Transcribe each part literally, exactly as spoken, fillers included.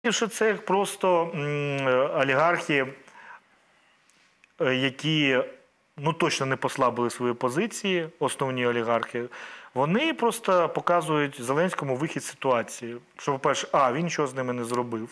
що це просто олігархи, які ну, точно не послабили свої позиції, основні олігархи. Вони просто показують Зеленському вихід з ситуації. Що, по-перше, а, він нічого з ними не зробив.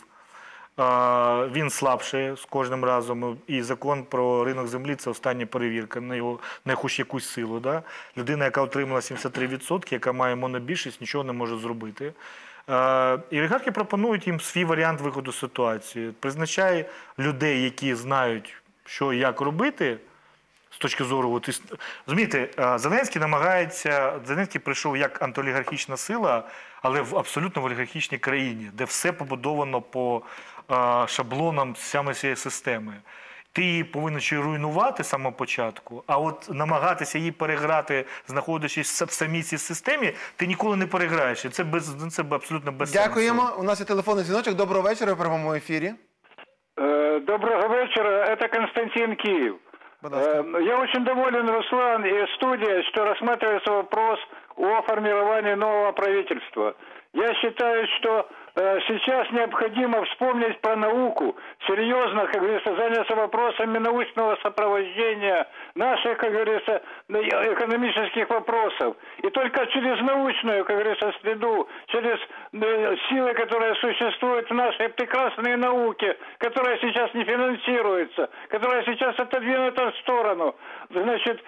А, він слабший з кожним разом. І закон про ринок землі – це остання перевірка на його, на хоч якусь силу. Да? Людина, яка отримала сімдесят три відсотки, яка має монобільшість, нічого не може зробити. А, і олігархи пропонують їм свій варіант виходу з ситуації. Призначає людей, які знають, що і як робити, з точки зору, от, розумієте, Зеленський намагається, Зеленський прийшов як антиолігархічна сила, але в абсолютно в олігархічній країні, де все побудовано по а, шаблонам саме цієї системи. Ти її повинен чи руйнувати з самого початку, а от намагатися її переграти, знаходячись в самій цій системі, ти ніколи не переграєш. І це, без, це абсолютно безсенсно. Дякуємо. У нас є телефонний дзвіночок. Доброго вечора в прямому ефірі. Доброго вечера, это Константин, Киев. Я очень доволен, Руслан, и студия, что рассматривается вопрос о формировании нового правительства. Я считаю, что сейчас необходимо вспомнить про науку, серьезно, как говорится, заняться вопросами научного сопровождения наших, как говорится, экономических вопросов. И только через научную, как говорится, среду, через силы, которые существуют в нашей прекрасной науке, которая сейчас не финансируется, которая сейчас отодвинута в сторону. Значит,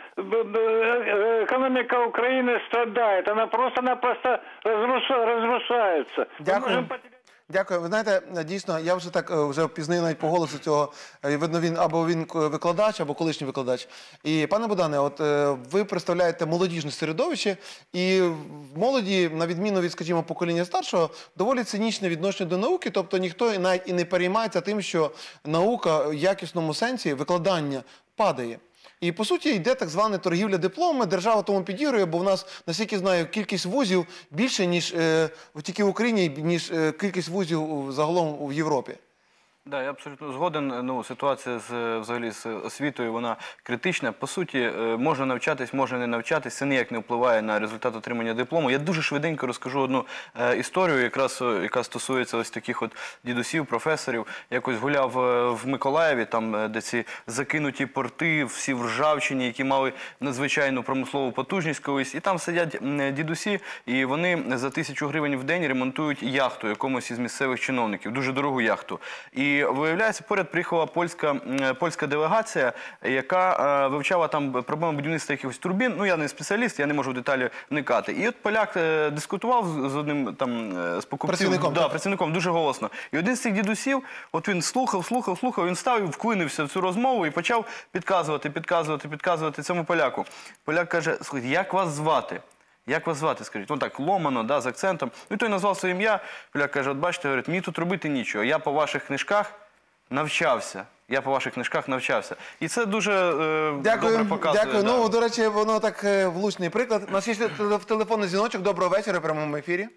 экономика Украины страдает, она просто-напросто разрушается. Дякую. Дякую. Ви знаєте, дійсно, я вже так вже пізнаю навіть по голосу цього, видно, він або він викладач, або колишній викладач. І, пане Богдане, от ви представляєте молодіжне середовище, і в молоді, на відміну від, скажімо, покоління старшого, доволі цинічне відношення до науки, тобто ніхто навіть і не переймається тим, що наука в якісному сенсі, викладання падає. І, по суті, йде так звана торгівля дипломами, держава тому підігрує, бо в нас, наскільки знаю, кількість вузів більше, ніж е, тільки в Україні, ніж е, кількість вузів загалом в Європі. Да, я абсолютно згоден. Ну, ситуація з, взагалі з освітою, вона критична. По суті, можна навчатись, можна не навчатись, це ніяк не впливає на результат отримання диплому. Я дуже швиденько розкажу одну е, історію, якраз, яка стосується ось таких от дідусів, професорів. Якось гуляв в Миколаєві, там, де ці закинуті порти, всі в ржавчині, які мали надзвичайну промислову потужність колись. І там сидять дідусі, і вони за тисячу гривень в день ремонтують яхту якомусь із місцевих чиновників, дуже дорогу яхту. І І, виявляється, поряд приїхала польська, польська делегація, яка е, вивчала там проблеми будівництва якихось турбін. Ну, я не спеціаліст, я не можу в деталі вникати. І от поляк е, дискутував з одним там з покупців. Працівником. Да, працівником, дуже голосно. І один з цих дідусів, от він слухав, слухав, слухав, він став і вклинився в цю розмову і почав підказувати, підказувати, підказувати цьому поляку. Поляк каже: слухайте, як вас звати? Як вас звати, скажіть? Ну так, ломано, да, з акцентом. Ну і той назвав своє ім'я. Поляк каже: от бачите, говорить, мені тут робити нічого. Я по ваших книжках навчався. Я по ваших книжках навчався. І це дуже е, дякую, добре показує. Дякую. Да. Ну, до речі, воно так е, влучний приклад. У нас є телефонний дзвіночок. Доброго вечора в прямому ефірі.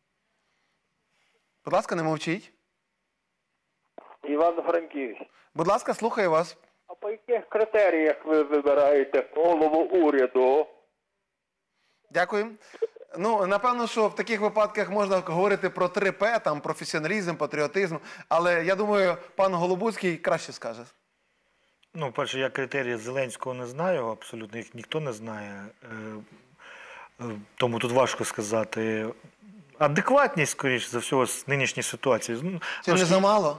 Будь ласка, не мовчіть. Івано-Франківськ. Будь ласка, слухаю вас. А по яких критеріях ви вибираєте голову уряду? Дякую. Ну, напевно, що в таких випадках можна говорити про три П, там, професіоналізм, патріотизм, але я думаю, пан Голобуцький краще скаже. Ну, перше, я критерії Зеленського не знаю, абсолютно їх ніхто не знає, тому тут важко сказати. Адекватність, скоріш за всього, з нинішньої ситуації. Це не замало?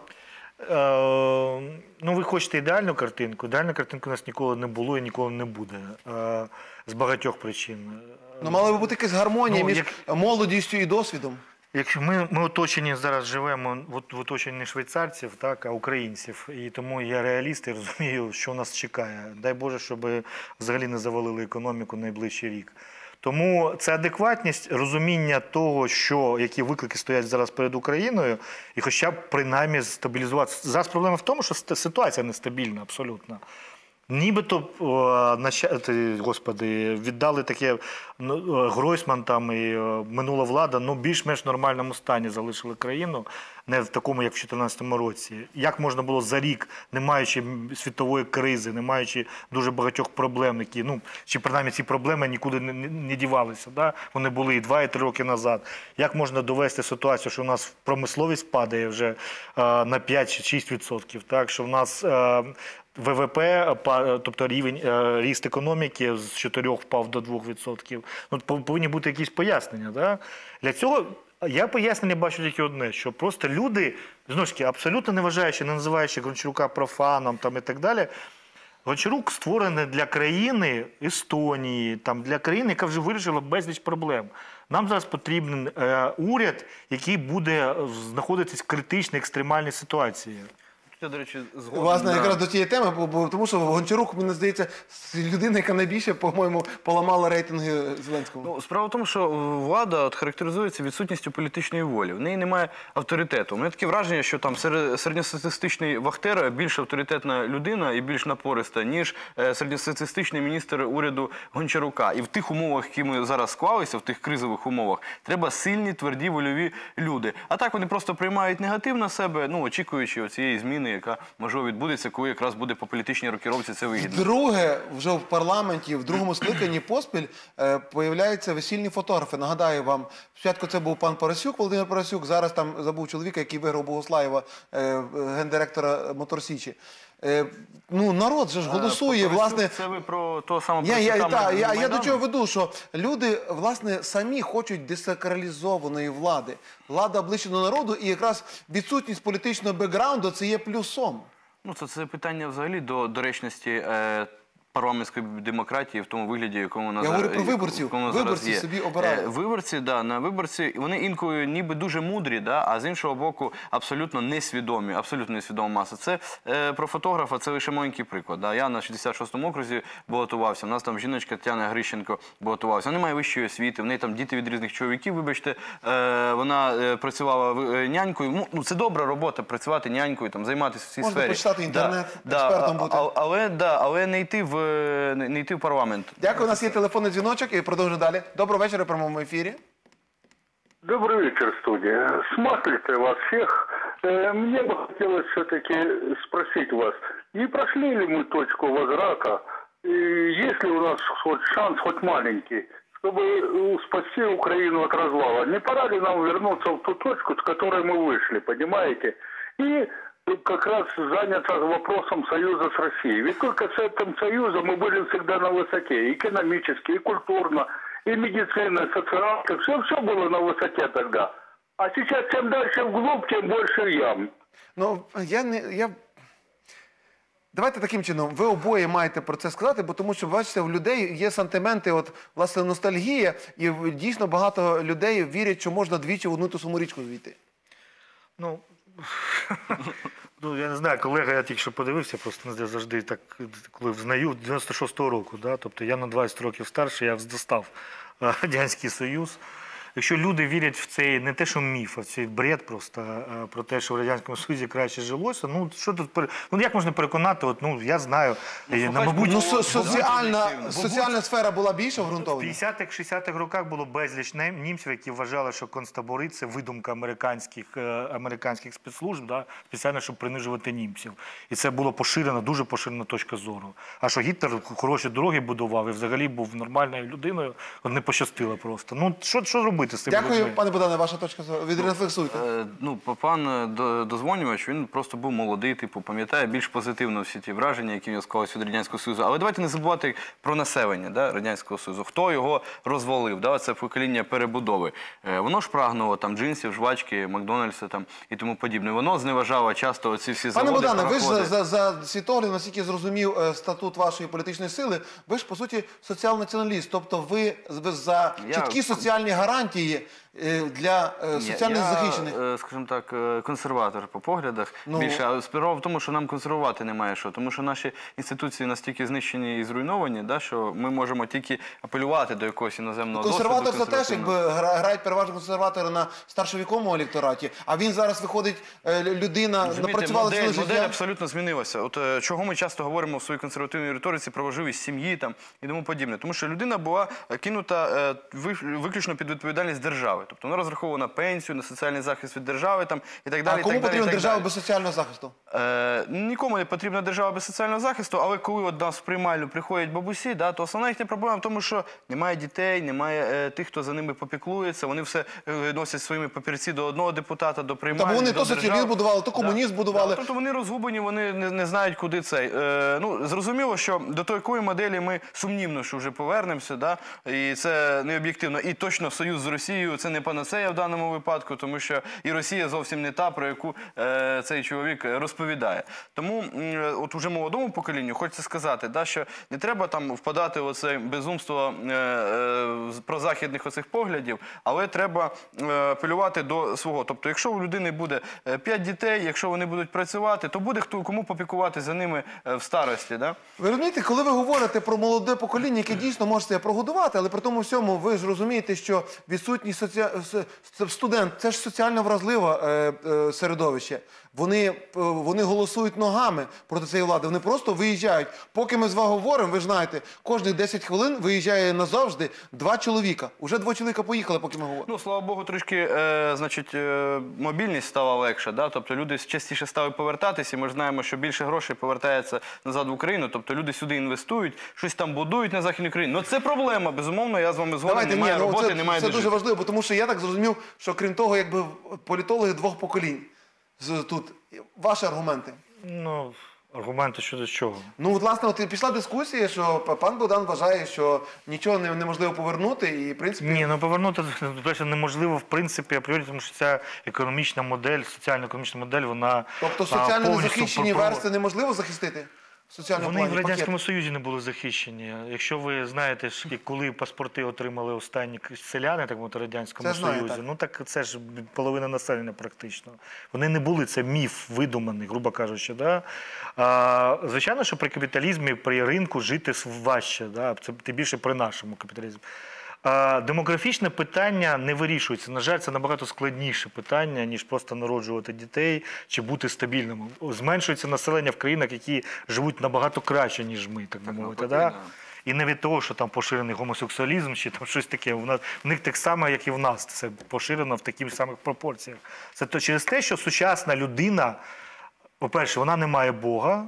Ну, ви хочете ідеальну картинку. Ідеальної картинки у нас ніколи не було і ніколи не буде. З багатьох причин. Ну, мала би бути якась гармонія ну, між як... молодістю і досвідом. Якщо ми, ми оточені зараз живемо в, в оточенні не швейцарців, так, а українців. І тому я реаліст і розумію, що нас чекає. Дай Боже, щоб взагалі не завалили економіку найближчий рік. Тому це адекватність, розуміння того, що, які виклики стоять зараз перед Україною, і хоча б принаймні стабілізуватися. Зараз проблема в тому, що ситуація нестабільна абсолютно. Нібито, о, наща- ти, господи, віддали таке, ну, Гройсман там і о, минула влада, ну, більш-менш нормальному стані залишили країну, не в такому, як в дві тисячі чотирнадцятому році. Як можна було за рік, не маючи світової кризи, не маючи дуже багатьох проблем, які, ну, чи принаймні ці проблеми нікуди не, не, не дівалися, да? Вони були і два, і три роки назад. Як можна довести ситуацію, що у нас промисловість падає вже е, на п'ять чи шість відсотків, так, що в нас е, ВВП, па- тобто рівень, е, ріст економіки з чотирьох впав до двох відсотків. Ну, пов- повинні бути якісь пояснення. Да? Для цього я пояснення бачу тільки одне, що просто люди, знову ж таки, абсолютно не вважаючи, не називаючи Гончарука профаном там, і так далі, Гончарук створений для країни Естонії, там, для країни, яка вже вирішила безліч проблем. Нам зараз потрібен е, уряд, який буде знаходитись в критичній, екстремальній ситуації. Я, до речі, згоден. Власне, да. якраз до тієї теми, бо, бо, тому що Гончарук, мені здається, людина, яка найбільше, по-моєму, поламала рейтинги Зеленському. Ну, справа в тому, що влада от характеризується відсутністю політичної волі. В неї немає авторитету. У мене таке враження, що там серед- середньостатистичний вахтер більш авторитетна людина і більш напориста, ніж е, середньостатистичний міністр уряду Гончарука. І в тих умовах, які ми зараз склалися, в тих кризових умовах, треба сильні, тверді, вольові люди. А так вони просто приймають негатив на себе, ну, очікуючи цієї зміни, яка, можливо, відбудеться, коли якраз буде по політичній рокіровці це вигідно. Друге, вже в парламенті, в другому скликанні поспіль е, появляються весільні фотографи. Нагадаю вам, спочатку це був пан Парасюк, Володимир Парасюк, зараз там забув чоловіка, який виграв Богослаєва, е, гендиректора Моторсічі. Е, ну, народ же ж голосує, Парасюк, власне... Це ви про того самого Я, я, Парасюка та, я, я до Майдану? чого веду, що люди, власне, самі хочуть десакралізованої влади. Влада ближче до народу, і якраз відсутність політичного бекграунду – це є плюсом. Ну, це, це питання взагалі до доречності е, парламентської демократії в тому вигляді, якому вона Я зараз, говорю про виборців. якому зараз Виборці є. собі обирали. Е, виборці, да, на виборці, вони інколи ніби дуже мудрі, да, а з іншого боку абсолютно несвідомі, абсолютно несвідома маса. Це е, про фотографа, це лише маленький приклад. Да. Я на шістдесят шостому окрузі балотувався, у нас там жіночка Тетяна Грищенко балотувалася. Вона не має вищої освіти, в неї там діти від різних чоловіків, вибачте. Е, вона е, працювала е, нянькою. Ну, це добра робота, працювати нянькою, там, займатися в цій Можна сфері. почитати інтернет, Да, експертом да, бути. а- але, да, але не йти в, не, не йти в парламент. Дякую, у нас є телефонний дзвіночок і продовжуємо далі. Доброго вечора, в прямому ефірі. Добрый вечер, студия. С маслицей вас всех. Э, Мне бы хотелось все-таки спросить вас, не прошли ли мы точку возврата, и есть ли у нас хоть шанс, хоть маленький, чтобы э, спасти Украину от развала? Не пора ли нам вернуться в ту точку, с которой мы вышли, понимаете? И как раз заняться вопросом союза с Россией. Ведь только с этим союзом мы были всегда на высоте, и экономически, и культурно, и медицина, и социалка, все, все было на высоте тогда. А сейчас чем дальше вглубь, тем больше ям. Ну, я не... Я... Давайте таким чином, ви обоє маєте про це сказати, бо тому що, бачите, в людей є сантименти, от, власне, ностальгія, і в- дійсно багато людей вірять, що можна двічі в одну ту саму річку звійти. Ну, ну, я не знаю, колега, я тільки що подивився, просто я завжди так, коли взнаю, дев'яносто шостого року, да? Тобто я на двадцять років старший, я застав е, Радянський Союз. Якщо люди вірять в цей, не те, що міф, а в цей бред просто е, про те, що в Радянському Союзі краще жилося, ну, що тут, пере- ну, як можна переконати, от, ну, я знаю, е, на, слухай, мабуть, Ну, Бо- со- соціальна, об'єктивно. соціальна сфера була більше в обґрунтована? п'ятдесятих-шістдесятих роках було безліч нем- німців, які вважали, що концтабори – це видумка американських, е, американських спецслужб, да, спеціально, щоб принижувати німців. І це було поширена, дуже поширена точка зору. А що Гітлер хороші дороги будував і взагалі був нормальною людиною, от не пощастило просто. Ну, що, що робити з цим Дякую, людьми? пане Богдане, ваша точка зору. Відрефлексуйте. Е, Ну, пан е, до- дозвонювач, він просто був молодий, типу, пам'ятає більш позитивно всі ті враження, які в нього склалися від Радянського Союзу. Але давайте не забувати про населення, да, Радянського Союзу. Хто його розвалив, да, це покоління перебудови. Е, Воно ж прагнуло там джинсів, жвачки, Макдональдса там, і тому подібне. Воно зневажало часто оці всі Пане заводи, Богдане, ви ж за, пароходи. за, за світогляд, наскільки зрозумів е, статут вашої політичної сили, ви ж, по суті, соціал-націоналіст. Тобто ви, ви за Я- чіткі соціальні гарантії, е, для е, соціально я, захищених? е, скажімо так, е, консерватор по поглядах. Ну. Більше, а справа в тому, що нам консервувати немає що. Тому що наші інституції настільки знищені і зруйновані, да, що ми можемо тільки апелювати до якогось іноземного досвіду. Консерватор це теж, консервативного. якби гра- грають переважно консерватори на старшовіковому електораті, а він зараз виходить, е, людина Розумієте, напрацювала модель, ціле модель життя. абсолютно змінилася. От е, чого ми часто говоримо в своїй консервативній риториці про важливість сім'ї там і тому подібне. Тому що людина була е, кинута е, ви- виключно під відповідальність держави. Тобто вона розраховувана на пенсію, на соціальний захист від держави там і так далі. А і кому так далі, потрібна і так держава далі. без соціального захисту? Е, нікому не потрібна держава без соціального захисту, але коли от нас в приймальню приходять бабусі, да, то основна їхня проблема в тому, що немає дітей, немає е, тих, хто за ними попіклується, вони все е, носять своїми папірці до одного депутата, до приймальні, Та вони до то держави. соціалізм будували, то комунізм Да. будували. Да, тобто вони розгублені, вони не, не знають, куди цей. Е, ну, зрозуміло, що до такої моделі ми сумнівно, що вже повернемося, да, і це не об'єктивно. І точно союз з Росією – це не панацея в даному випадку, тому що і Росія зовсім не та, про яку е, цей чоловік розповідає. Тому м, от уже молодому поколінню хочеться сказати, да, що не треба там впадати в оце безумство е, е, прозахідних оцих поглядів, але треба е, апелювати до свого. Тобто, якщо у людини буде е, п'ять дітей, якщо вони будуть працювати, то буде хто кому попікувати за ними е, в старості. Да? Ви розумієте, коли ви говорите про молоде покоління, яке дійсно може себе прогодувати, але при тому всьому ви ж розумієте, що відсутність соці... с- с- студент – це ж соціально вразливе е, е, середовище. Вони, е, вони голосують ногами проти цієї влади, вони просто виїжджають. Поки ми з вами говоримо, ви ж знаєте, кожних десять хвилин виїжджає назавжди два чоловіка. Уже два чоловіка поїхали, поки ми говоримо. Ну, слава Богу, трішки е, значить, е, мобільність стала легша. Да? Тобто люди частіше стали повертатися, і ми ж знаємо, що більше грошей повертається назад в Україну. Тобто люди сюди інвестують, щось там будують на Західній Україні. Ну це проблема, безумовно, я з вами згоден, Давайте, немає ні, ну, роботи, це, немає це де дуже жити. важливо, бо тому що я так зрозумів, що крім того, якби політологи двох поколінь з- тут. Ваші аргументи? Ну, аргументи щодо чого? Ну, от, власне, от і пішла дискусія, що пан Богдан вважає, що нічого не- неможливо повернути, і, в принципі... Ні, ну повернути по-перше, неможливо в принципі апріорі, тому що ця економічна модель, соціально-економічна модель, вона Тобто а, соціально повністю незахищені про- верстви неможливо захистити? В соціальному Вони і в плані, Радянському пакет. Союзі не були захищені. Якщо ви знаєте, ж, коли паспорти отримали останні селяни, так мовити, в Радянському Це знаю, Союзі, так. ну так це ж половина населення практично. Вони не були, це міф видуманий, грубо кажучи. Да? А, звичайно, що при капіталізмі, при ринку жити важче, да? Це тим більше при нашому капіталізмі. А, демографічне питання не вирішується. На жаль, це набагато складніше питання, ніж просто народжувати дітей чи бути стабільним. Зменшується населення в країнах, які живуть набагато краще, ніж ми, так би мовити. навпаки, Да? да. І не від того, що там поширений гомосексуалізм чи там щось таке. У нас в них так само, як і в нас. Це поширено в таких самих пропорціях. Це то через те, що сучасна людина, по-перше, вона не має Бога.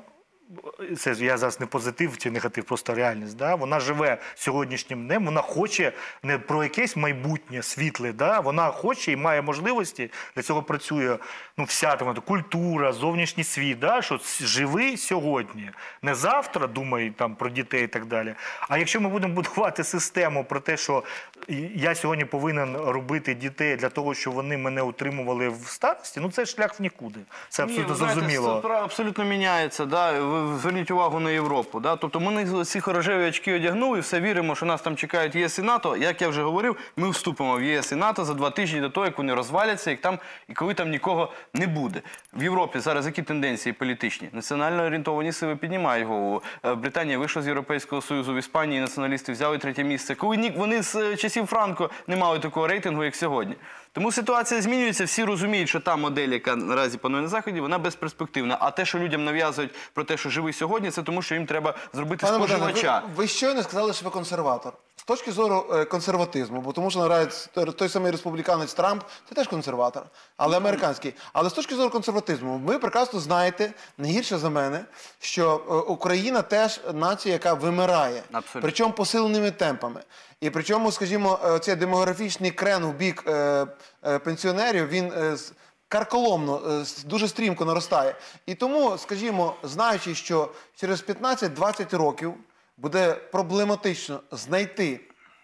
Це я зараз не позитив чи негатив, просто реальність. Да? Вона живе сьогоднішнім днем, вона хоче не про якесь майбутнє світле, да? Вона хоче і має можливості, для цього працює ну, вся там, культура, зовнішній світ, да? Що живи сьогодні, не завтра думай там, про дітей і так далі. А якщо ми будемо будувати систему про те, що я сьогодні повинен робити дітей для того, щоб вони мене утримували в старості, ну це шлях в нікуди. Це абсолютно Ні, ви знаєте, зрозуміло. Це абсолютно міняється. Да? Ви зверніть увагу на Європу. Да? Тобто ми ці рожеві очки одягнули, все віримо, що нас там чекають ЄС і НАТО. Як я вже говорив, ми вступимо в ЄС і НАТО за два тижні до того, як вони розваляться, як там, і коли там нікого не буде. В Європі зараз які тенденції політичні? Національно орієнтовані сили піднімають голову. Британія вийшла з Європейського Союзу, в Іспанії націоналісти взяли третє місце. Коли ні- вони з часів Франко не мали такого рейтингу, як сьогодні. Тому ситуація змінюється, всі розуміють, що та модель, яка наразі панує на Заході, вона безперспективна. А те, що людям нав'язують про те, що живи сьогодні, це тому, що їм треба зробити Пане Богдане, споживача. ви, ви щойно сказали, що ви консерватор. З точки зору е, консерватизму, бо тому що наразі той самий республіканець Трамп – це теж консерватор, але американський. Але з точки зору консерватизму, ви прекрасно знаєте, не гірше за мене, що е, Україна теж нація, яка вимирає. Абсолютно. Причому посиленими темпами. І причому, скажімо, е, цей демографічний крен у бік е, е, пенсіонерів, він е, з- карколомно, е, с- дуже стрімко наростає. І тому, скажімо, знаючи, що через п'ятнадцять-двадцять років буде проблематично знайти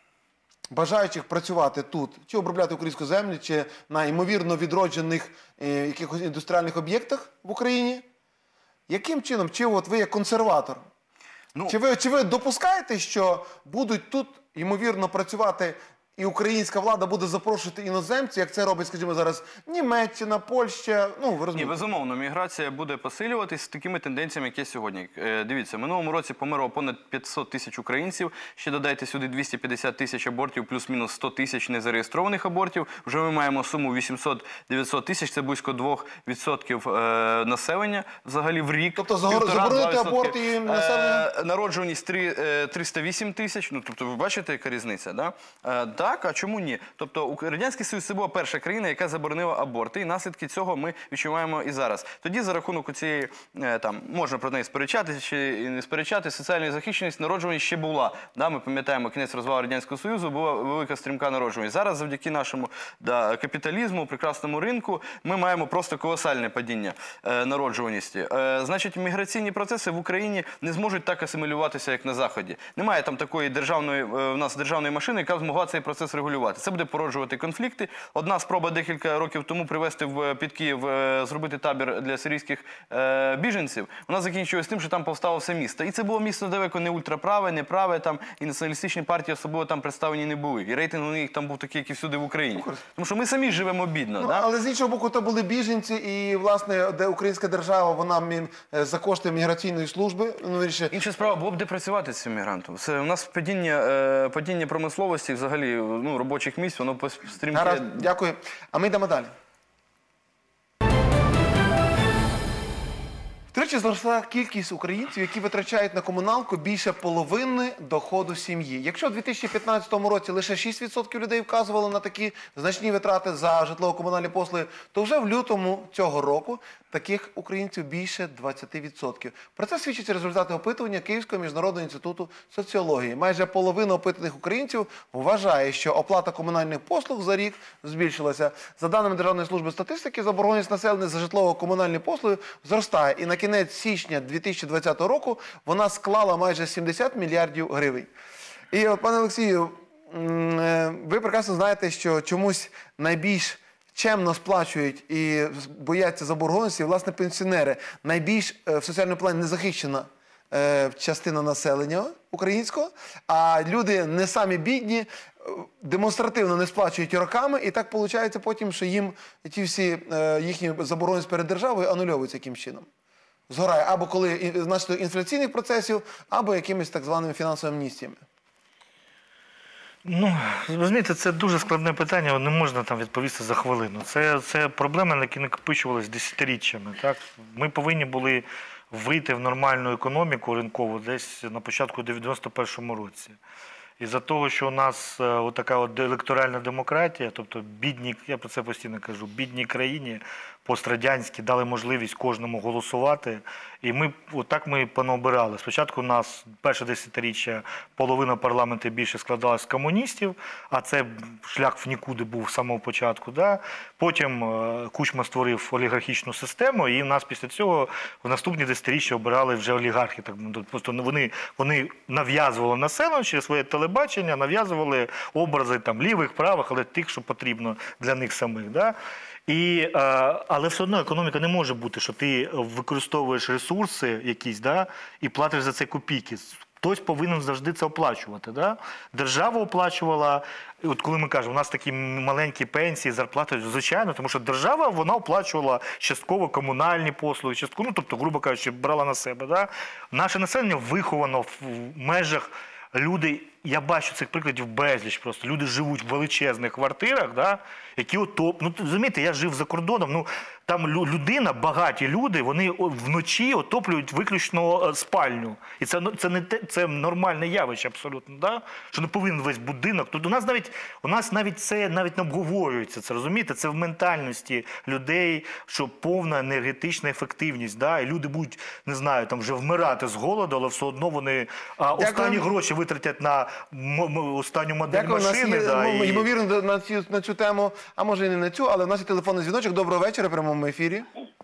бажаючих працювати тут, чи обробляти українську землю, чи на ймовірно відроджених е, якихось індустріальних об'єктах в Україні, яким чином, чи от ви як консерватор, Ну, чи ви, чи ви допускаєте, що будуть тут, ймовірно, працювати і українська влада буде запрошувати іноземців, як це робить, скажімо, зараз Німеччина, Польща, ну, ви Ні, розумієте. безумовно, міграція буде посилюватись з такими тенденціями, як є сьогодні. Е, Дивіться, в минулому році померло понад п'ятсот тисяч українців, ще додайте сюди двісті п'ятдесят тисяч абортів, плюс-мінус сто тисяч незареєстрованих абортів. Вже ми маємо суму вісімсот-дев'ятсот тисяч, це близько двох відсотків е, населення взагалі в рік. Тобто заборонити аборт і населення? Е, народжуваність три, е, триста вісім тисяч, ну, тобто ви бачите, яка різниця, да? Е, так, а чому ні? Тобто у- Радянський Союз – це була перша країна, яка заборонила аборти, і наслідки цього ми відчуваємо і зараз. Тоді за рахунок цієї, там, можна про неї сперечатися чи не сперечатися, соціальна захищеність, народжуваність ще була. Да? Ми пам'ятаємо, кінець розвалу Радянського Союзу, була велика стрімка народжуваність. Зараз завдяки нашому да, капіталізму, прекрасному ринку, ми маємо просто колосальне падіння е, народжуваності. Е, значить, міграційні процеси в Україні не зможуть так асимілюватися, як на Заході. Немає там такої державної, е, в нас державної машини, яка змогла цей процес регулювати. Це буде породжувати конфлікти. Одна спроба декілька років тому привезти в, під Київ, е, зробити табір для сирійських е, біженців, вона закінчилась тим, що там повстало все місто. І це було місто далеко не ультраправе, не праве, там, і націоналістичні партії особливо там представлені не були. І рейтинг у них там був такий, як і всюди в Україні. Тому що ми самі живемо бідно. Ну, да? але з іншого боку, то були біженці, і, власне, де українська держава, вона мі- е, за кошти міграційної служби, ну, вирішує. Інша справа було б де працювати цим мігрантом. Це у нас падіння, е, падіння промисловості, взагалі, ну, робочих місць, воно пос- стрімке. Гаразд, дякую. А ми йдемо далі. Втричі зросла кількість українців, які витрачають на комуналку більше половини доходу сім'ї. Якщо в дві тисячі п'ятнадцятому році лише шість відсотків людей вказували на такі значні витрати за житлово-комунальні послуги, то вже в лютому цього року таких українців більше двадцять відсотків. Про це свідчать результати опитування Київського міжнародного інституту соціології. Майже половина опитаних українців вважає, що оплата комунальних послуг за рік збільшилася. За даними Державної служби статистики, заборгованість населення за житлово-комунальні послуги зростає. І на кінець січня дві тисячі двадцятого року вона склала майже сімдесят мільярдів гривень. І, от, пане Олексію, м, е, ви прекрасно знаєте, що чомусь найбільш чемно сплачують і бояться заборгованості, власне, пенсіонери. Найбільш е, в соціальному плані незахищена е, частина населення українського, а люди не самі бідні, е, демонстративно не сплачують роками, і так виходить потім, що їм ті всі е, їхні заборгованості перед державою анульовуються яким чином. Згорає або коли і- внаслідок інфляційних процесів, або якимись так званими фінансовими амністіями. Ну, розумієте, це дуже складне питання, не можна там відповісти за хвилину. Це, це проблеми, які накопичувалися десятиріччями. Так? Ми повинні були вийти в нормальну економіку ринкову десь на початку дев'яносто першому році. Із-за того, що у нас е, отака от електоральна демократія, тобто бідні, я про це постійно кажу, бідній країні пострадянські дали можливість кожному голосувати. І ми, отак ми понаобирали. Спочатку у нас перше десятиріччя половина парламенту більше складалась з комуністів, а це шлях в нікуди був з самого початку. Да? Потім е, Кучма створив олігархічну систему, і в нас після цього в наступні десятиріччя обирали вже олігархи. Так, ну, просто вони, вони нав'язували населення через своє телебачення, нав'язували образи там, лівих, правих, але тих, що потрібно для них самих. Да? І, е, але все одно економіка не може бути, що ти використовуєш ресурси якісь, да, і платиш за це копійки. Хтось повинен завжди це оплачувати. Да? Держава оплачувала, і от коли ми кажемо, у нас такі маленькі пенсії, зарплати, звичайно, тому що держава, вона оплачувала частково комунальні послуги, частково, ну, тобто, грубо кажучи, брала на себе. Да? Наше населення виховано в межах. Люди, я бачу цих прикладів безліч просто. Люди живуть в величезних квартирах, да, які отоп... Ну, розумієте, я жив за кордоном, ну, там людина, багаті люди, вони вночі отоплюють виключно спальню. І це, це, не те, це нормальне явище абсолютно, да? Що не повинен весь будинок. Тут у нас навіть, у нас навіть це навіть не обговорюється, це, розумієте? Це в ментальності людей, що повна енергетична ефективність. Да? І люди будуть, не знаю, там вже вмирати з голоду, але все одно вони а, останні гроші витратять на м м останню модель Дякую, машини. у нас є, Да, ну, і... ймовірно, на цю, на цю тему, а може і не на цю, але в нас є телефонний дзвіночок. Доброго вечора, в прямому ефірі.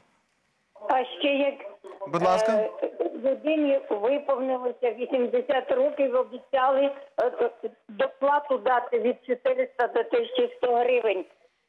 А ще як Будь ласка. е, людині виповнилося вісімдесят років, обіцяли е, е, доплату дати від чотириста до тисячі сто гривень.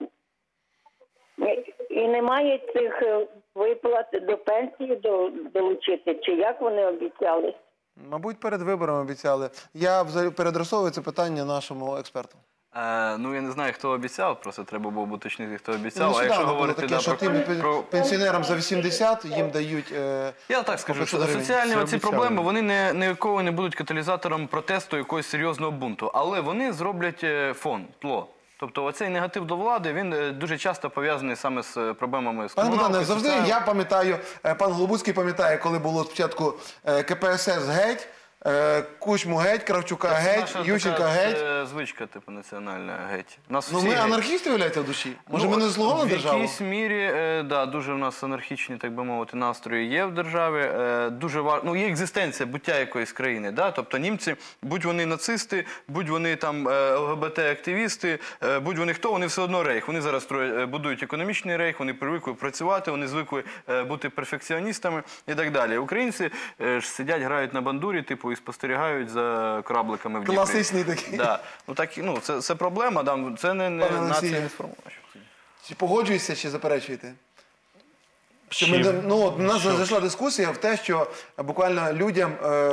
І немає цих е, виплат до пенсії до, долучити, чи як вони обіцяли? Мабуть, перед виборами обіцяли. Я взагалі переадресовую це питання нашому експерту. Е, ну, я не знаю, хто обіцяв, просто треба було б уточнити, хто Ну, обіцяв. А нещодавно якщо було говорити таке, да, що про, тим про, пенсіонерам за вісімдесят їм дають... Е, Я так скажу, що гривень. соціальні Це оці обіцяли. проблеми, вони не, ніколи не будуть каталізатором протесту якогось серйозного бунту. Але вони зроблять е, фон, тло. Тобто оцей негатив до влади, він е, дуже часто пов'язаний саме з е, проблемами з Пане Богдане, комуналкою, завжди соціальною. я пам'ятаю, е, пан Голобуцький пам'ятає, коли було спочатку е, ка пе ес ес геть, е, Кучму геть, Кравчука Це геть, наша Ющенка така, геть. е, звичка, типу, національна геть. Нас Ну всі ми геть. анархісти, виявляється, в душі? Може Ну, ми не заслуговуємо на в державу? якійсь мірі, е, да, дуже в нас анархічні, так би мовити, настрої є в державі. Е, дуже ва... ну, є екзистенція буття якоїсь країни. Да? Тобто німці, будь вони нацисти, будь вони там е, ел ге бе те-активісти, е, будь вони хто, вони все одно рейх. Вони зараз строять, е, будують економічний рейх, вони привикли працювати, вони звикли е, бути перфекціоністами і так далі. Українці е, ж сидять, грають на бандурі, типу, і спостерігають за корабликами в Дніпрі. Класичний такий. Да. Ну, так, ну, це, це проблема, да. Це не, не Пане нація Олексію. не сформована. Чи погоджуєтеся, чи заперечуєте? Що Чи- ми, не- ну, от у нас що? зайшла дискусія в те, що буквально людям, е,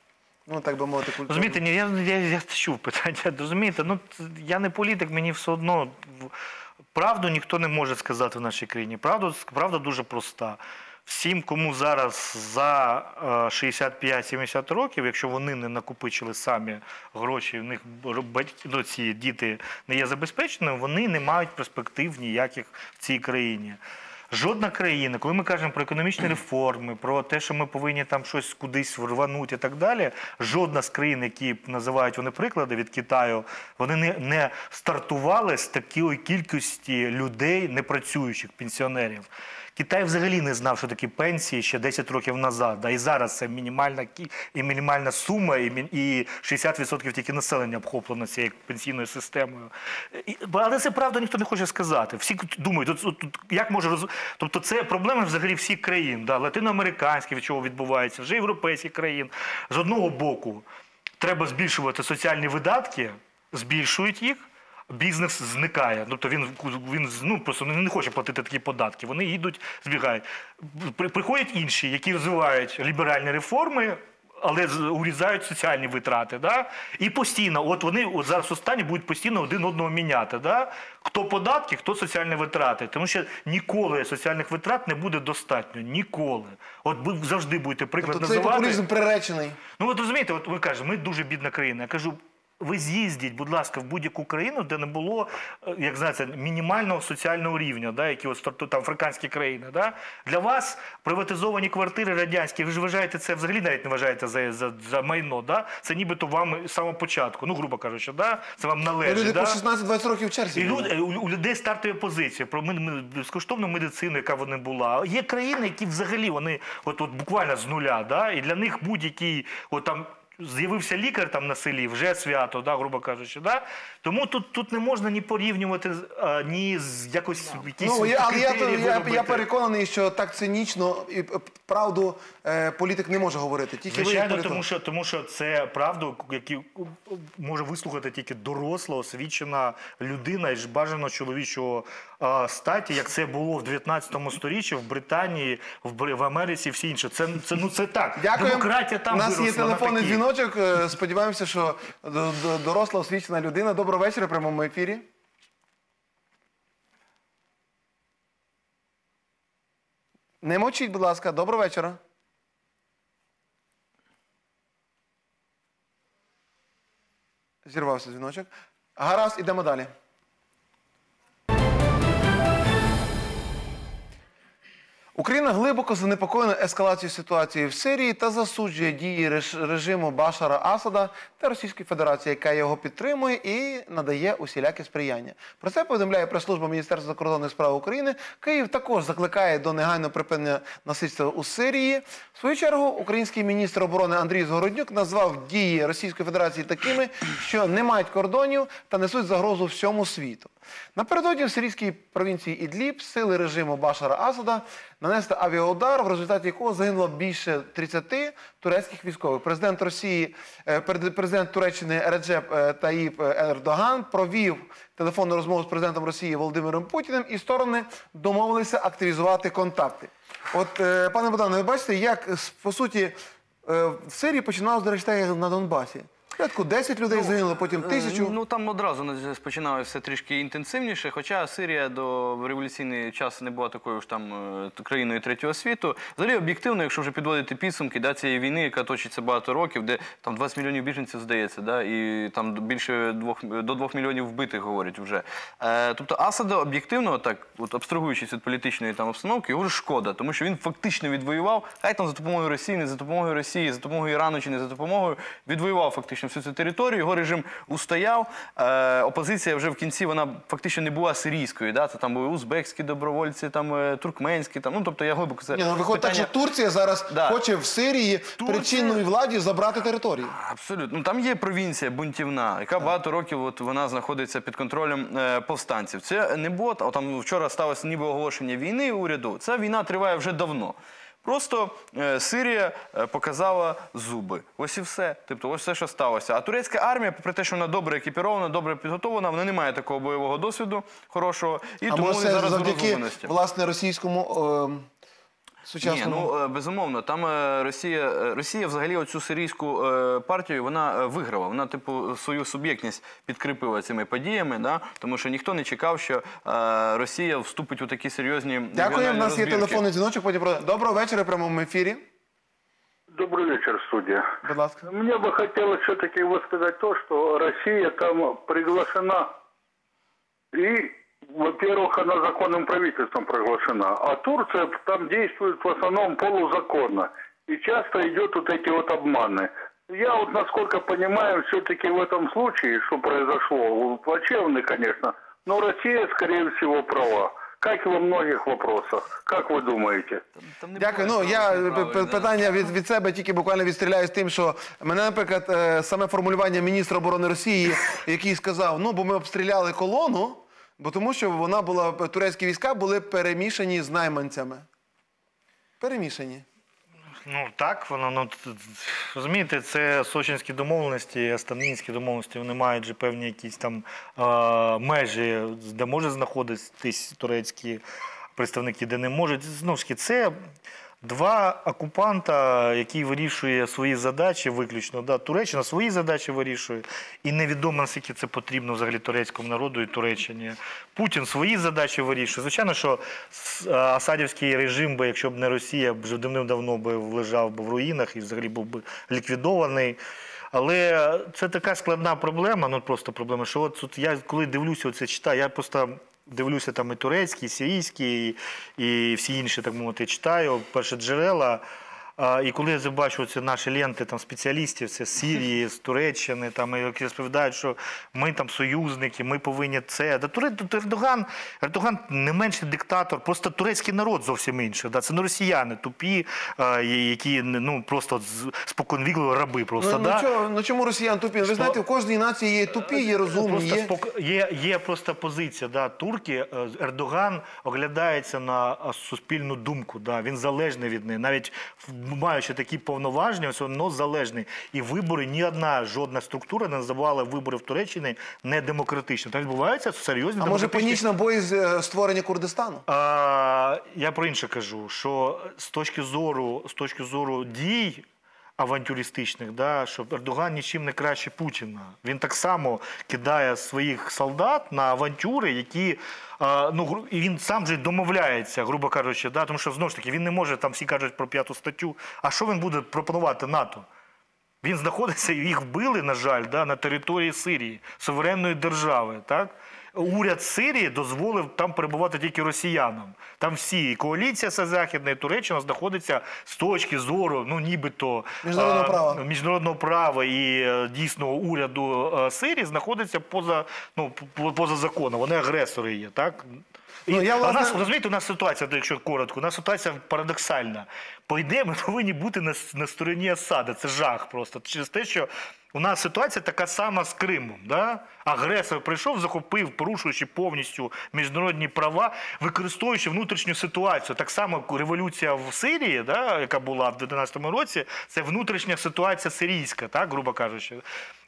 ну так би мовити, культурно. Розумієте, ні, я, я, я чув питання, розумієте, ну ц- я не політик, мені все одно в- правду ніхто не може сказати в нашій країні. Правда, правда дуже проста. Всім, кому зараз за е, шістдесят п'ять сімдесят років, якщо вони не накопичили самі гроші, в них ро- батьки, ну, ці діти не є забезпеченими, вони не мають перспектив ніяких в цій країні. Жодна країна, коли ми кажемо про економічні реформи, про те, що ми повинні там щось кудись рванути і так далі, жодна з країн, які називають вони приклади від Китаю, вони не, не стартували з такої кількості людей, непрацюючих, пенсіонерів. Китай взагалі не знав, що такі пенсії ще десять років назад. Да? І зараз це мінімальна, кі- і мінімальна сума, і, мін- і шістдесят відсотків тільки населення обхоплено цією пенсійною системою. І, але це правда ніхто не хоче сказати. Всі думають, от, от, от, як може роз... Тобто це проблеми взагалі всіх країн, да? латиноамериканських, від чого відбувається, вже європейських країн. З одного боку, треба збільшувати соціальні видатки, збільшують їх, бізнес зникає. Тобто він, він ну, просто не хоче платити такі податки. Вони їдуть, збігають. При- Приходять інші, які розвивають ліберальні реформи, але з- урізають соціальні витрати. Да? І постійно, от вони от зараз останні будуть постійно один одного міняти. Да? Хто податки, хто соціальні витрати. Тому що ніколи соціальних витрат не буде достатньо. Ніколи. От ви завжди будете приклад Тобто цей називати. популізм приречений. Ну от розумієте, от ви кажете, ми дуже бідна країна. Я кажу, ви з'їздіть, будь ласка, в будь-яку країну, де не було, е, як знаєте, мінімального соціального рівня, да, які от старту- там африканські країни. Да? Для вас приватизовані квартири радянські, ви ж вважаєте це взагалі навіть не вважаєте за, за, за майно. Да? Це нібито вам з самого початку, ну, грубо кажучи, да? Це вам належить. Люди да? по шістнадцять-двадцять років в черзі. І були. люди, у, у людей стартові позиції про мен- мен- безкоштовну медицину, яка вони була. Є країни, які взагалі вони от, от буквально з нуля, да? І для них будь-який от там. З'явився лікар там на селі, вже свято, да, грубо кажучи. Да? Тому тут, тут не можна ні порівнювати, а, ні з якось якісь Ну, я, але я, критерії я, я виробити. переконаний, що так цинічно і е, правду е, політик не може говорити. Тільки ви, як Звичайно, політолог. тому що, тому що це правду, яку може вислухати тільки доросла, освічена людина і ж бажано чоловічого а, статі, як це було в дев'ятнадцятому сторіччі в Британії, в, Бр- в Америці, всі інші. Це, це, ну, це так. Дякую. Демократія там У нас виросла є телефонний на такі. дзвіночок. Е, Сподіваємося, що до- до- доросла, освічена людина. Доброго вечора в прямому ефірі. Не мовчіть, будь ласка. Доброго вечора. Зірвався дзвіночок. Гаразд, ідемо далі. Україна глибоко занепокоєна ескалацією ситуації в Сирії та засуджує дії реж- режиму Башара Асада та Російської Федерації, яка його підтримує і надає усіляке сприяння. Про це повідомляє прес-служба Міністерства закордонних справ України. Київ також закликає до негайного припинення насильства у Сирії. В свою чергу, український міністр оборони Андрій Згороднюк назвав дії Російської Федерації такими, що не мають кордонів та несуть загрозу всьому світу. Напередодні в сирійській провінції Ідліб сили режиму Башара Асада нанесли авіаудар, в результаті якого загинуло більше тридцяти турецьких військових. Президент Росії, е, перед- президент Туреччини Реджеп е, Таїп Ердоган провів телефонну розмову з президентом Росії Володимиром Путіним, і сторони домовилися активізувати контакти. От, е, пане Богдане, ви бачите, як, с- по суті, е, в Сирії починалося, до речі, так, як на Донбасі. Спочатку десять людей загинули, потім тисячу. Ну там одразу починалося трішки інтенсивніше, хоча Сирія до революційний час не була такою ж там е, країною третього світу. Взагалі об'єктивно, якщо вже підводити підсумки да, цієї війни, яка точиться багато років, де там двадцять мільйонів біженців здається, да, і там більше двох, до двох мільйонів вбитих говорять вже. Е, тобто Асада об'єктивно, так, от абстрагуючись від політичної там обстановки, його ж шкода, тому що він фактично відвоював, хай там за допомогою Росії, не за допомогою Росії, за допомогою Ірану чи не за допомогою, відвоював фактично всю цю територію, його режим устояв. Е, опозиція вже в кінці, вона фактично не була сирійською, да? Це там були узбекські добровольці, там е, туркменські, там, ну тобто я глибоко це Ні, ну виходить питання... так, що Турція зараз Да. хоче в Сирії Турція- при чинній владі забрати територію. Абсолютно. Ну, там є провінція бунтівна, яка багато років от, вона знаходиться під контролем е, повстанців. Це не було, о, там вчора сталося ніби оголошення війни уряду, ця війна триває вже давно. Просто е, Сирія е, показала зуби. Ось і все. Тобто, ось все, що сталося. А турецька армія, попри те, що вона добре екіпірована, добре підготовлена, вона не має такого бойового досвіду хорошого. І А тому може вони це зараз в завдяки, розгубленості. власне, російському е, Ні, сучасному... ну, е, безумовно, там е, Росія, е, Росія взагалі оцю сирійську е, партію, вона е, виграла. Вона, типу, свою суб'єктність підкріпила цими подіями, да? Тому що ніхто не чекав, що е, Росія вступить у такі серйозні Дякую, в регіональні нас є розбірки. телефонний дзвіночок, потім про... Доброго вечора, в прямому ефірі. Добрый вечер, студия. Будь ласка. Мне бы хотелось все-таки высказать то, что Россия там приглашена. И, во-первых, она законным правительством приглашена. А Турция там действует в основном полузаконно. И часто идет вот эти вот обманы. Я вот, насколько понимаю, все-таки в этом случае, что произошло, плачевный, конечно, но Россия, скорее всего, права. Как и во многих вопросах. Как вы думаете? Там не Дякую. буває Ну, я правильно, п- п- да. питання від, від себе тільки буквально відстріляю з тим, що мене, наприклад, е, саме формулювання міністра оборони Росії, який сказав, ну, бо ми обстріляли колону, бо тому що вона була, турецькі війська були перемішані з найманцями. Перемішані. Ну так, воно, ну, т- т- розумієте, це сочинські домовленості, астанінські домовленості, вони мають же певні якісь там е, межі, де можуть знаходитись турецькі представники, де не можуть. Знову ж таки, це два окупанта, які вирішує свої задачі виключно. Да, Туреччина свої задачі вирішує, і невідомо, наскільки це потрібно взагалі турецькому народу і Туреччині. Путін свої задачі вирішує. Звичайно, що с- а, асадівський режим, би, якщо б не Росія, б вже давним-давно би лежав би в руїнах і взагалі був би ліквідований. Але це така складна проблема, ну просто проблема, що от тут я коли дивлюся, оце читаю, я просто дивлюся там і турецькі, і сирійські, і, і всі інші, так мовити, читаю, перші джерела. А, і коли я бачу ці наші ленти там, спеціалістів, це з Сирії, з Туреччини, там, які розповідають, що ми там союзники, ми повинні це. Да, Туре- Ердоган, Ердоган не менший диктатор, просто турецький народ зовсім інший. Да? Це не росіяни тупі, а, які ну, просто з- споконвіку раби просто. Ну, да? ну, чого, ну чому росіян тупі? Ви знаєте, в кожній нації є тупі, є розумні, Просто є... спок... є, є просто позиція. Да. Турки, е, Ердоган оглядається на е, суспільну думку. Да. Він залежний від неї. Навіть в- маючи такі повноваження, все одно залежний. І вибори, ні одна жодна структура не називала вибори в Туреччині недемократичними. Там відбуваються серйозні А може демократичні... панічна бой з е, створення Курдистану? А, я про інше кажу, що з точки зору, з точки зору дій авантюристичних, да, що Ердоган нічим не краще Путіна. Він так само кидає своїх солдат на авантюри, які, а, ну, гру- і він сам же домовляється, грубо кажучи, да, тому що, знову ж таки, він не може, там всі кажуть про п'яту статтю, а що він буде пропонувати НАТО? Він знаходиться, і їх вбили, на жаль, да, на території Сирії, суверенної держави, так? Уряд Сирії дозволив там перебувати тільки росіянам. Там всі, і коаліція Західна, і Туреччина знаходиться з точки зору, ну нібито Міжнародного а, права. міжнародного права і е, дійсного уряду е, Сирії знаходиться поза, ну, по- поза законом. Вони агресори є, так? І, Ну, я, а у власне- нас, розумієте, у нас ситуація, якщо коротко, у нас ситуація парадоксальна. По ідеї, ми повинні бути на, с- на стороні Асада. Це жах просто. Через те, що у нас ситуація така сама з Кримом. Да? Агресор прийшов, захопив, порушуючи повністю міжнародні права, використовуючи внутрішню ситуацію. Так само революція в Сирії, да, яка була в дві тисячі дев'ятнадцятому році, це внутрішня ситуація сирійська, так, грубо кажучи.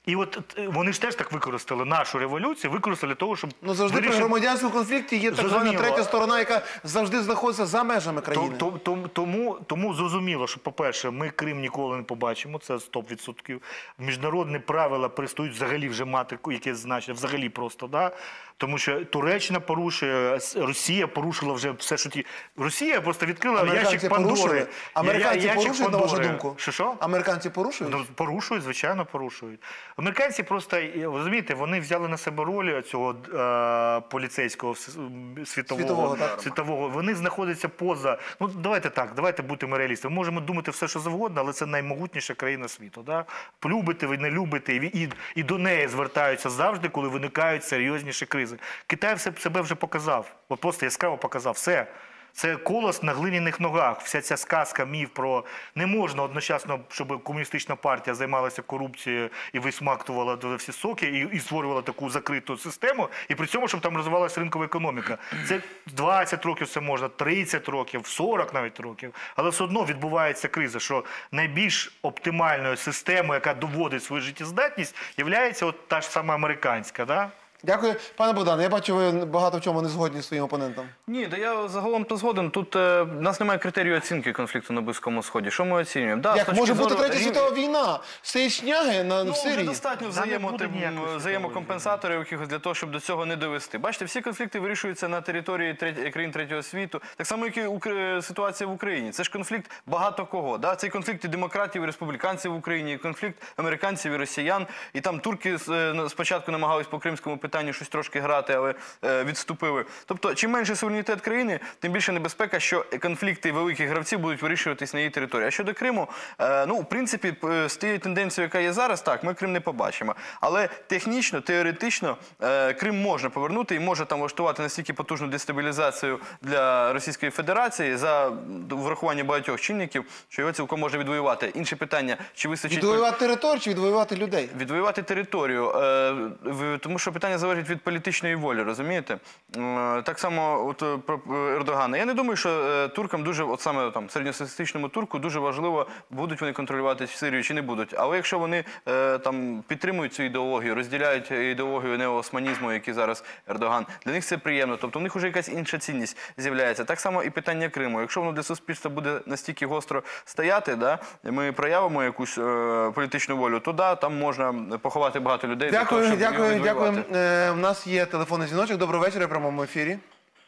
І от е, вони ж теж так використали нашу революцію, використали для того, щоб Ну, завжди при вирішити- громадянському конфлікті є так звана Зрозуміло. третя сторона, яка завжди знаходиться за межами країни. То- то- то- Тому, тому зрозуміло, що, по-перше, ми Крим ніколи не побачимо, це сто відсотків. Міжнародні правила перестають взагалі вже мати якесь значення, взагалі просто, да? Тому що Туреччина порушує, с- Росія порушила вже все, що ті... Росія просто відкрила Американці ящик Пандори. порушили? Американці Я- ящик порушують, на вашу Пандори. думку? Що, що? Американці порушують? Ну, порушують, звичайно, порушують. Американці просто, і, розумієте, вони взяли на себе роль цього е, поліцейського вс- світового, Світового, так. світового. Вони знаходяться поза. Ну, давайте так, давайте будемо реалістами. Можемо думати все, що завгодно, але це наймогутніша країна світу. Да? Полюбите ви, не любите, і, і, і до неї звертаються завжди, коли виникають серйозніші кризи. Китай все, себе вже показав, от просто яскраво показав. Все. Це колос на глиняних ногах. Вся ця сказка, міф про не можна одночасно, щоб комуністична партія займалася корупцією і висмактувала до- всі соки і, і створювала таку закриту систему, і при цьому, щоб там розвивалася ринкова економіка. Це двадцять років це можна, тридцять років, сорок навіть років. Але все одно відбувається криза, що найбільш оптимальною системою, яка доводить свою життєздатність, є от та ж сама американська. Да? Дякую. Пане Богдане, я бачу, ви багато в чому не згодні з своїм опонентом. Ні, да я загалом то згоден. Тут е, в нас немає критерію оцінки конфлікту на Близькому Сході. Що ми оцінюємо? Да, з Як точки може бути зору третя рів- світова війна? Все шняги на, Ну, в вже Сирії. достатньо Та не буде взаємо- ніякої взаємокомпенсаторів якихось для того, щоб до цього не довести. Бачите, всі конфлікти вирішуються на території треть- країн третього світу. Так само, як і Укр- ситуація в Україні. Це ж конфлікт багато кого. Да? Цей конфлікт і демократів, і республіканців в Україні, і конфлікт американців і росіян. І там турки е, спочатку намагались по кримському питанню щось трошки грати, але е, відступили. Тобто, чим менше суверенітет країни, тим більше небезпека, що конфлікти великих гравців будуть вирішуватись на її території. А щодо Криму, е, ну, в принципі, п- з тією тенденцією, яка є зараз, так, ми Крим не побачимо. Але технічно, теоретично е, Крим можна повернути і може там влаштувати настільки потужну дестабілізацію для Російської Федерації за врахування багатьох чинників, що його цілком може відвоювати. Інше питання, чи вистачить... Відвоювати територію чи відвоювати людей? Відвоювати територію, е, в- тому що питання залежить від політичної волі, розумієте? Е, Так само от е, про е, Ердогана. Я не думаю, що е, туркам дуже, от саме там середньостатистичному турку дуже важливо, будуть вони контролювати Сирію чи не будуть. Але якщо вони е, там підтримують цю ідеологію, розділяють ідеологію неоосманізму, який зараз Ердоган, для них це приємно. Тобто в них вже якась інша цінність з'являється. Так само і питання Криму. Якщо воно для суспільства буде настільки гостро стояти, да, ми проявимо якусь е, політичну волю, то да, там можна поховати багато людей. для того, Дякую, щоб його дякую, дякую. відвоювати. Е, У нас є телефонний дзвіночок. Добрий вечір, я в прямому ефірі.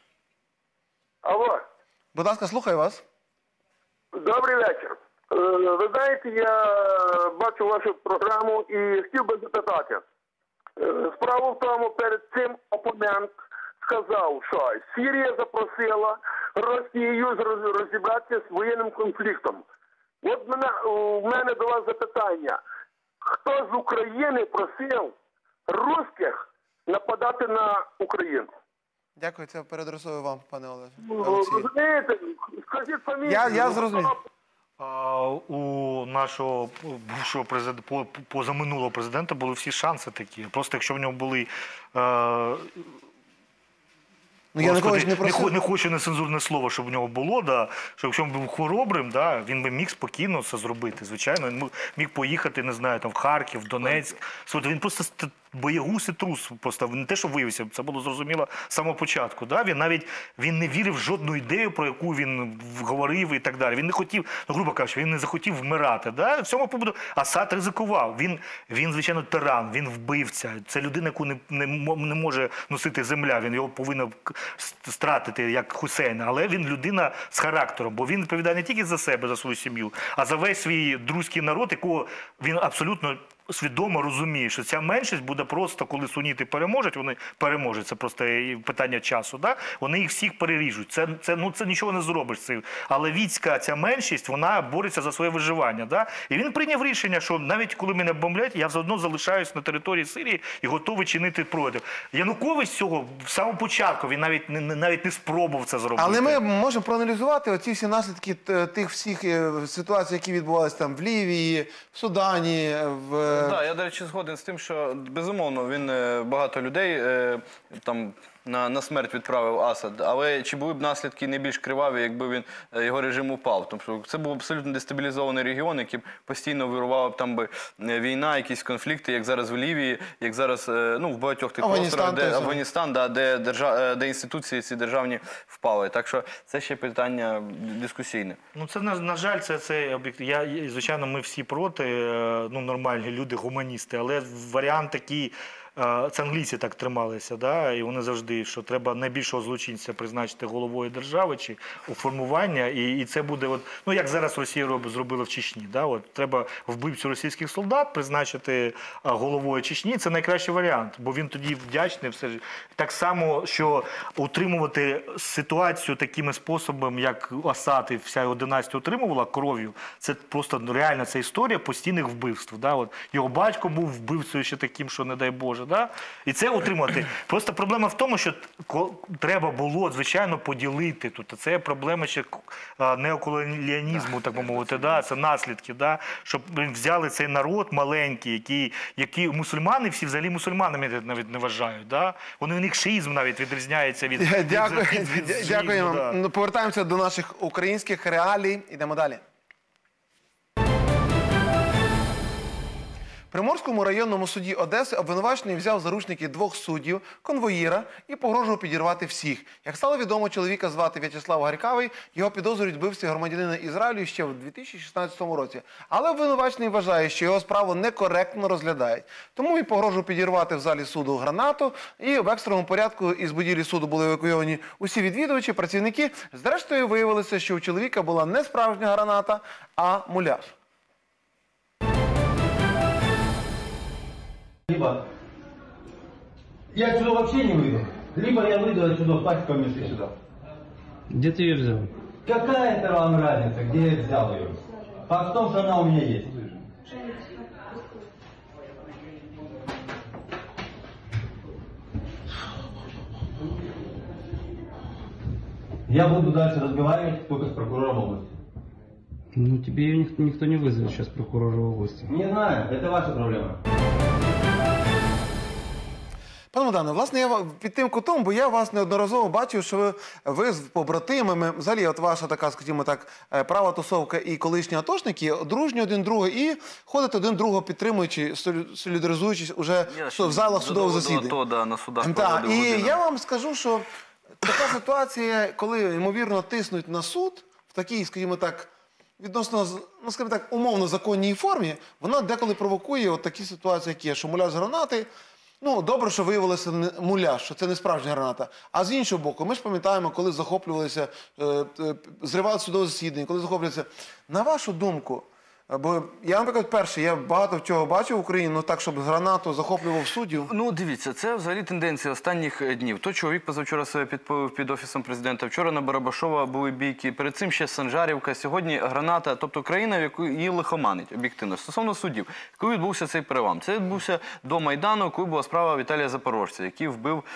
Алло, Будь ласка, слухаю вас. добрий вечір. Е, Ви знаєте, я бачу вашу програму і хотів би запитати. Е, Справа в тому, перед цим опонент сказав, що Сирія запросила Росію роз- розібратися з воєнним конфліктом. От мене, у мене до вас запитання. Хто з України просив русських нападати на Україну? Дякую, це переадресую вам, пане Олеже. Ну, Олексію. розумієте, скажіть фамілію. Я- я зрозумів. А, у нашого бувшого президента, по- позаминулого президента були всі шанси такі. Просто якщо в нього були. Е, Ну, Янукович Господи, не просив. хо- не хочу нецензурне слово, щоб в нього було, да, що якщо він був хоробрим, да, він би міг спокійно це зробити. Звичайно, він міг- міг поїхати, не знаю, там в Харків, в Донецьк. Слухайте, він просто ст- боягуз і трус. Просто не те, що виявився, це було зрозуміло з самого початку. Да? Він навіть він не вірив в жодну ідею, про яку він говорив і так далі. Він не хотів, ну, грубо кажучи, він не захотів вмирати. Да? В цьому побуду Асад ризикував. Він, він, звичайно, тиран, він вбивця. Це людина, яку не, не, мо- не може носити земля. Він його повинен к- с- стратити, як Хусейна. Але він людина з характером, бо він відповідає не тільки за себе, за свою сім'ю, а за весь свій друзький народ, якого він абсолютно свідомо розуміє, що ця меншість буде просто, коли суніти переможуть, вони переможуть, це просто і питання часу, да? Вони їх всіх переріжуть. Це, це, ну, це нічого не зробиш з цим. Але війська, ця меншість, вона бореться за своє виживання. Да? І він прийняв рішення, що навіть коли мене бомблять, я все одно залишаюсь на території Сирії і готовий чинити проти. Янукович цього в самому початку, він навіть не, не- навіть не спробував це зробити. Але ми можемо проаналізувати оці всі наслідки т- тих всіх е, ситуацій, які відбувалися там в Лівії, в Судані, в... Так, я, до речі, згоден з тим, що, безумовно, він е, багато людей е, там на, на смерть відправив Асад. Але чи були б наслідки не більш криваві, якби він, його режим упав? Тобто це був абсолютно дестабілізований регіон, який б постійно вирувала б там би війна, якісь конфлікти, як зараз в Лівії, як зараз ну, в багатьох тих просторах, де Афганістан, да, де, держав, де інституції ці державні впали. Так що це ще питання дискусійне. Ну, це, на, на жаль, це, це об'єкт. Я, звичайно, ми всі проти, ну, нормальні люди, гуманісти, але варіант такий, це англійці так трималися, да? І вони завжди, що треба найбільшого злочинця призначити головою держави чи у формування, і, і це буде, от, ну як зараз Росія робить, зробила в Чечні, да? От, треба вбивцю російських солдат призначити головою Чечні, це найкращий варіант, бо він тоді вдячний. Все ж. Так само, що утримувати ситуацію такими способами, як Асад і вся його династія утримувала кров'ю, це просто реально ця історія постійних вбивств. Да? От, його батько був вбивцею ще таким, що не дай Боже. Да? І це утримувати. Просто проблема в тому, що треба було, звичайно, поділити тут. Це проблема ще неоколоніалізму, так би мовити. Да? Це наслідки. Да? Щоб взяли цей народ маленький, який, які мусульмани, всі взагалі мусульманами навіть не вважають. Да? Вони, у них шиїзм навіть відрізняється від... Дякую. від, від, від Дякуємо. Да. Ну, повертаємося до наших українських реалій. Ідемо далі. В Приморському районному суді Одеси обвинувачений взяв в заручники двох суддів, конвоїра і погрожував підірвати всіх. Як стало відомо, чоловіка звати В'ячеслав Гарькавий, його підозрюють в вбивстві громадянина Ізраїлю ще в дві тисячі шістнадцятому році. Але обвинувачений вважає, що його справу некоректно розглядають. Тому і погрожував підірвати в залі суду гранату, і в екстреному порядку із будівлі суду були евакуйовані усі відвідувачі, працівники. Зрештою виявилося, що у чоловіка була не справжня граната, а муляж. Либо я отсюда вообще не выйду, либо я выйду отсюда в пачками сюда. Где ты ее взял? Какая это вам разница, где я взял ее? Факт в том, что она у меня есть. Я буду дальше разговаривать только с прокурором области. Ну, тебе ее никто, никто не вызовет сейчас, прокурора области. Не знаю, это ваша проблема. Пане Богдане, власне, я під тим кутом, бо я вас неодноразово бачив, що ви, ви з побратимами, взагалі, от ваша така, скажімо так, права тусовка і колишні атошники, дружні один другого і ходите один другого підтримуючи, солідаризуючись уже в залах судових засідань. То, да, на судах Так, і я вам скажу, що така ситуація, коли, ймовірно, тиснуть на суд в такій, скажімо так, відносно, ну, скажімо так, умовно законній формі, вона деколи провокує от такі ситуації, як є, що муляж гранати. Ну, добре, що виявилося муляж, що це не справжня граната. А з іншого боку, ми ж пам'ятаємо, коли захоплювалися, зривали судове засідання, коли захоплювалися. На вашу думку, бо я, наприклад, перший, я багато чого бачив в Україні, ну так, щоб гранату захоплював суддів. Ну, дивіться, це взагалі тенденція останніх днів. То чоловік позавчора себе підпалив під Офісом Президента, вчора на Барабашова були бійки, перед цим ще Санжарівка, сьогодні граната, тобто країна, в яку її лихоманить, об'єктивно. Стосовно суддів, коли відбувся цей перелам? Це відбувся до Майдану, коли була справа Віталія Запорожця, який вбив е,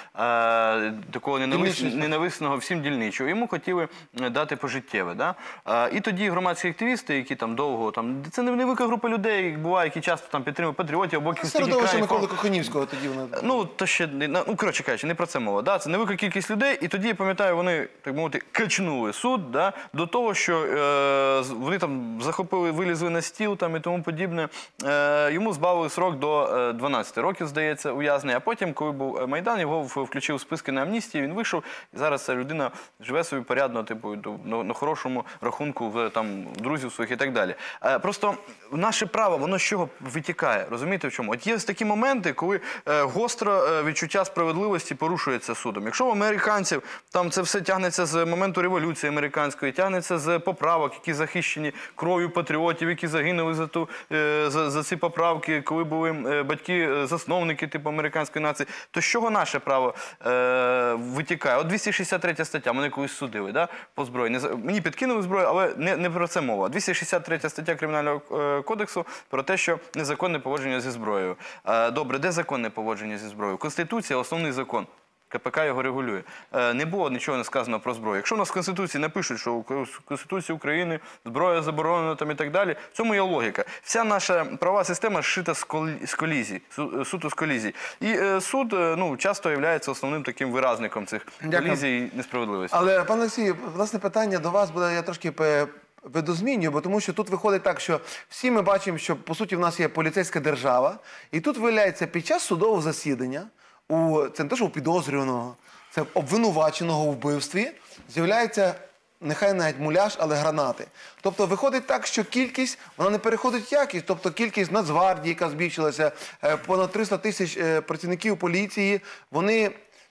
такого ненавис... ненависного всім дільничого. Йому хотіли дати пожиттєве. Да? Е, і тоді громадські активісти, які там довго, там, це невелика група людей, буває, які часто там підтримують патріотів, або якісь такі країни. Миколи Коханівського тоді вони... Ну, то ще, ну, коротше кажучи, не про це мова. Да? Це невелика кількість людей, і тоді, я пам'ятаю, вони, так мовити, качнули суд, да? До того, що е, вони там захопили, вилізли на стіл там, і тому подібне. Е, йому збавили срок до дванадцяти років, здається, ув'язнення. А потім, коли був Майдан, його включив у списки на амністії, він вийшов, і зараз ця людина живе собі порядно, типу, на, на хорошому рахунку в там, друзів своїх і так далі. Е, просто наше право, воно з чого витікає, розумієте в чому? От є такі моменти, коли е, гостро е, відчуття справедливості порушується судом. Якщо у американців там це все тягнеться з моменту революції американської, тягнеться з поправок, які захищені кров'ю патріотів, які загинули за, ту, е, за, за ці поправки, коли були е, батьки-засновники типу американської нації, то з чого наше право е, витікає? От двісті шістдесят третя стаття, мене колись судили, да, по зброї. Не, мені підкинули зброю, але не, не про це мова. двісті шістдесят третя стаття Кримінального кодексу про те, що незаконне поводження зі зброєю. Добре, де законне поводження зі зброєю? Конституція – основний закон КПК його регулює. Е, Не було нічого не сказано про зброю. Якщо у нас в Конституції напишуть, що в Конституції України зброя заборонена там і так далі, в цьому є логіка. Вся наша правова система зшита з колі- з колізій, су- суто з колізій. І е, суд е, ну, часто є основним таким виразником цих Дякую. колізій і несправедливості. Але, пане Олексію, власне, питання до вас буде, я трошки пе- видозмінюю, бо тому що тут виходить так, що всі ми бачимо, що, по суті, в нас є поліцейська держава, і тут, виявляється, під час судового засідання, у, це не те, що у підозрюваного, це обвинуваченого у вбивстві, з'являється, нехай навіть муляж, але гранати. Тобто виходить так, що кількість, вона не переходить в якість, тобто кількість Нацгвардії, яка збільшилася, е, понад триста тисяч е, працівників поліції, вони,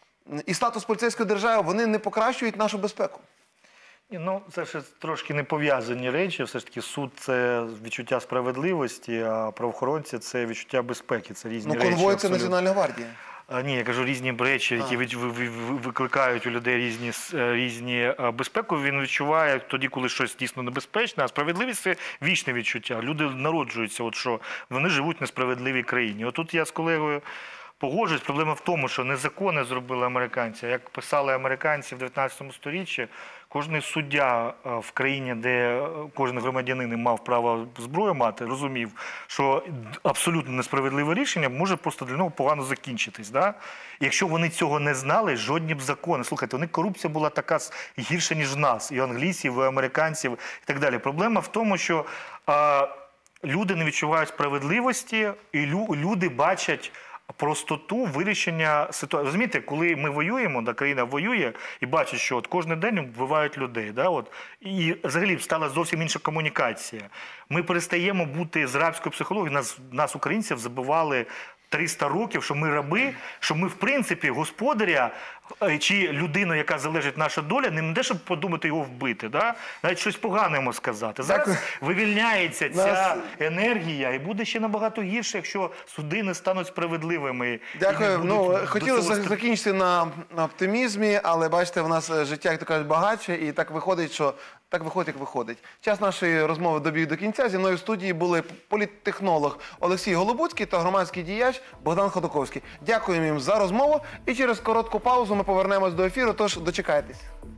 і статус поліцейської держави, вони не покращують нашу безпеку. Ні, ну, це ще трошки не пов'язані речі. Все ж таки суд – це відчуття справедливості, а правоохоронці – це відчуття безпеки. Це різні Ну, речі. конвой – це абсолютно. Національна гвардія. А, ні, я кажу, різні речі, які ви- ви- ви- ви- викликають у людей різні, с- е, різні е, безпеку. Він відчуває тоді, коли щось дійсно небезпечне, а справедливість – це вічне відчуття. Люди народжуються, от що вони живуть в несправедливій країні. Отут я з колегою погоджуюсь. Проблема в тому, що незаконне зробили американці. Як писали американці в дев'ятнадцятому сторіччі, кожен суддя е, в країні, де е, кожен громадянин мав право зброю мати, розумів, що д- абсолютно несправедливе рішення може просто для нього погано закінчитись. Да? Якщо вони цього не знали, жодні б закони. Слухайте, у них корупція була така с- гірша, ніж в нас, і у англійців, і у американців, і так далі. Проблема в тому, що е, люди не відчувають справедливості, і лю- люди бачать простоту вирішення ситуації. Розумієте, коли ми воюємо, да, країна воює і бачить, що от кожен день вбивають людей. Да, от, і взагалі стала зовсім інша комунікація. Ми перестаємо бути з рабською психологією. Нас, нас українців, забивали триста років, що ми раби, що ми, в принципі, господаря е, чи людину, яка залежить наша доля, не те, щоб подумати його вбити, да? Навіть щось погане йому сказати. Зараз Дякую. вивільняється ця Нас- енергія, і буде ще набагато гірше, якщо суди не стануть справедливими. і Дякую. не Ну, будуть до хотілося цього зак- ст- закінчити на, на оптимізмі, але бачите, в нас е, життя, як то кажуть, багатше, і так виходить, що так виходить, як виходить. Час нашої розмови добіг до кінця. Зі мною в студії були політтехнолог Олексій Голобуцький та громадський діяч Богдан Ходоковський. Дякуємо їм за розмову, і через коротку паузу ми повернемось до ефіру, тож дочекайтесь.